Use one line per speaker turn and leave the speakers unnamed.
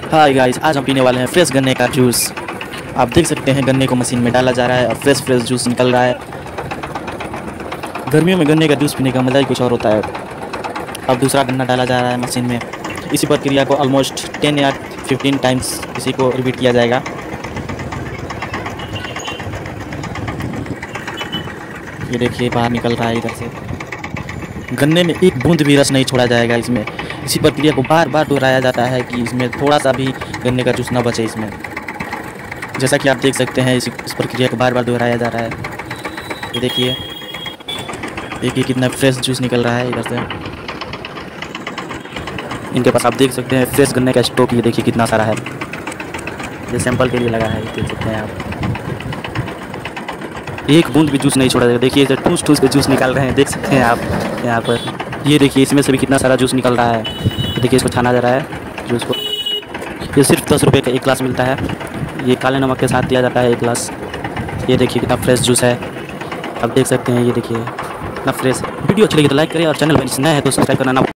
Hi guys, आज हम पीने वाले हैं फ्रेश गन्ने का जूस। आप देख सकते हैं गन्ने को मशीन में डाला जा रहा है और फ्रेश जूस निकल रहा है। गर्मियों में गन्ने का जूस पीने का मज़ा ही कुछ और होता है। अब दूसरा गन्ना डाला जा रहा है मशीन में। इसी प्रक्रिया को ऑलमोस्ट 10 या 15 टाइम्स इसी को रिपीट किया जाएगा। ये देखिए बाहर निकल रहा है इधर से। गन्ने में एक बूंद भी रस नहीं छोड़ा जाएगा इसमें। इसी प्रक्रिया को बार बार दोहराया जाता है कि इसमें थोड़ा सा भी गन्ने का जूस ना बचे इसमें। जैसा कि आप देख सकते हैं इस प्रक्रिया को बार बार दोहराया जा रहा है। ये देखिए कितना फ्रेश जूस निकल रहा है इधर से। इनके पास आप देख सकते हैं फ्रेश गन्ने का स्टॉक। ये देखिए कितना सारा है। ये सैंपल के लिए लगा है, देख सकते हैं आप। एक बूंद भी जूस नहीं छोड़ा जाएगा। देखिए ठूस ठूस के जूस निकाल रहे हैं, देख सकते हैं आप यहाँ पर। ये देखिए इसमें से भी कितना सारा जूस निकल रहा है। देखिए इसको छाना जा रहा है जूस को। ये सिर्फ 10 रुपये का एक गिलास मिलता है। ये काले नमक के साथ दिया जाता है एक गिलास। ये देखिए कितना फ्रेश जूस है, आप देख सकते हैं। ये देखिए कितना फ्रेश है। वीडियो अच्छी लगी तो लाइक करें और चैनल पर नया है तो सब्सक्राइब करना ना